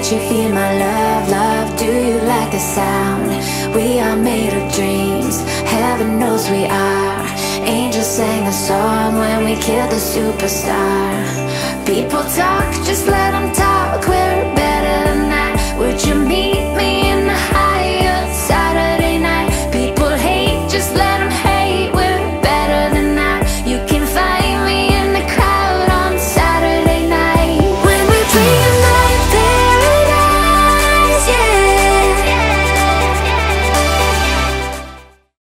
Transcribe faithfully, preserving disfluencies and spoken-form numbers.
Can't you feel my love, love? Do you like the sound? We are made of dreams, heaven knows we are. Angels sang a song when we killed the superstar. People talk, just let them talk, we're better than that. Would you meet